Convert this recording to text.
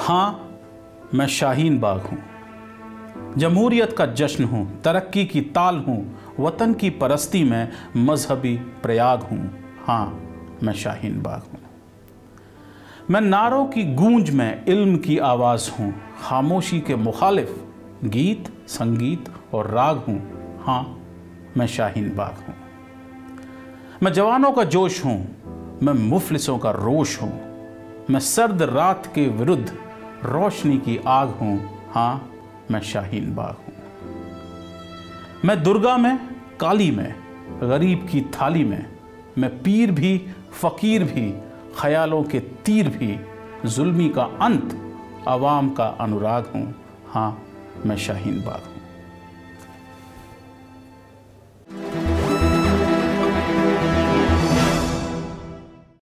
हाँ, मैं शाहीन बाग हूँ। जमहूरियत का जश्न हूँ, तरक्की की ताल हूँ, वतन की परस्ती में मजहबी प्रयाग हूँ। हाँ, मैं शाहीन बाग हूँ। मैं नारों की गूंज में इल्म की आवाज़ हूँ, खामोशी के मुखालिफ गीत, संगीत और राग हूँ। हाँ, मैं शाहीन बाग हूँ। मैं जवानों का जोश हूँ, मैं मुफलिसों का रोश हूँ। मैं सर्द रात के विरुद्ध रोशनी की आग हूँ। हाँ, मैं शाहीन बाग हूँ। मैं दुर्गा में, काली में, गरीब की थाली में, मैं पीर भी, फ़कीर भी, ख्यालों के तीर भी, जुल्मी का अंत, अवाम का अनुराग हूँ। हाँ, मैं शाहीन बाग हूँ।